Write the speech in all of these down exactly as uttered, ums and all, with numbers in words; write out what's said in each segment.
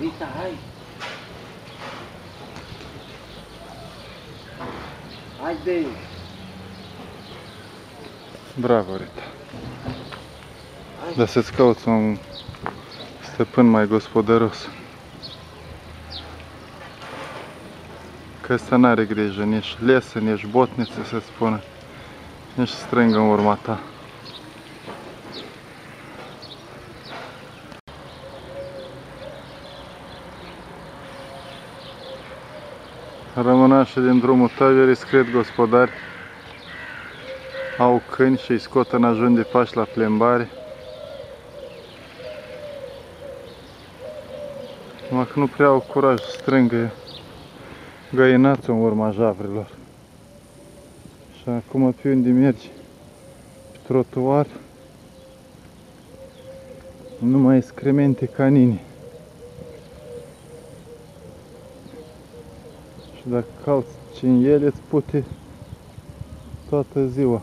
Rita, hai! Haide! Bravo, Rita! Dar să-ți cauți un stăpân mai gospodăros. Că ăsta n-are grijă, nici lesă, nici botniță, să spună, nici strângă în urma ta. Rămânașii din drumul tăierii scred gospodari, au câini și îi scot în ajun de pași la plimbare. Numai că nu prea au curaj să strângă găinațul în urma javrilor. Și acum pe unde mergi pe trotuar, numai excremente canine. Și dacă calci în ele, îți pute toată ziua.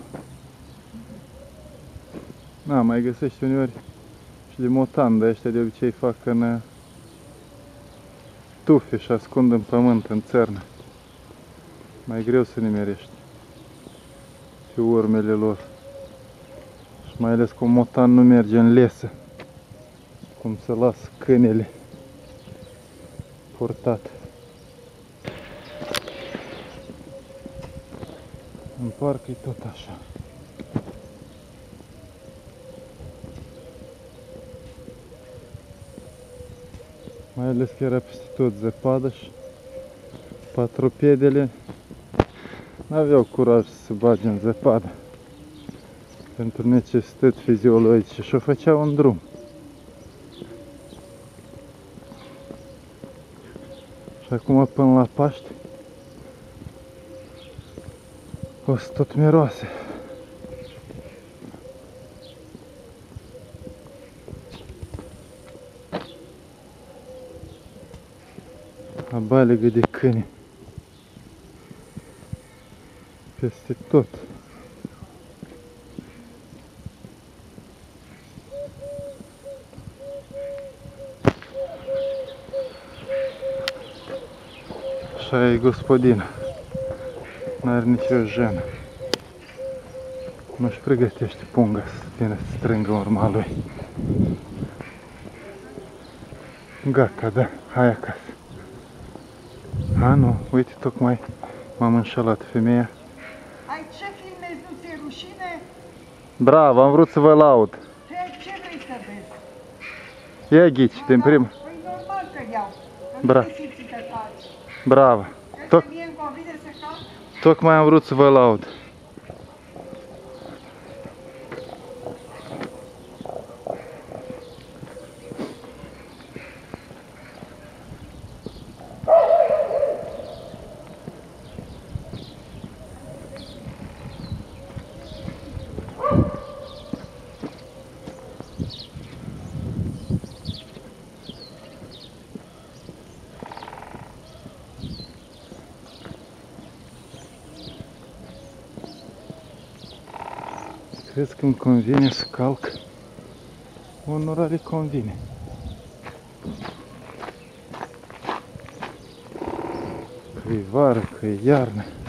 Na, mai găsești uneori și de motan, de ăștia de obicei fac în tufe și ascund în pământ, în țărnă. Mai greu să nimerești pe urmele lor. Și mai ales că un motan nu merge în lesă, cum să las câinele purtat. În parc e tot așa. Mai ales că era peste tot zăpadă și patrupedele n-aveau curaj să se bage în zăpadă pentru necesități fiziologice și o făceau în drum. Și acum până la Paști o să tot miroase. A balegă de câini peste tot. Așa e gospodină. N-are nicio jenă. Nu-și pregătește punga să vină să strângă urma lui. Gata, da, hai acasă. A, nu, uite, tocmai m-am înșelat, femeia. Ai, ce filmezi, nu ți-e rușine? Bravo, am vrut să vă laud. Ce, ce vrei să vezi? Ia ghici, din prim. Păi normal că iau, că Bra. nu te simți că faci. Bravo. Crezi că mie îmi convine să caut? Tocmai am vrut să vă laud. Crezi că îmi convine să calc? Unora le convine. Că e vară, că e iarnă.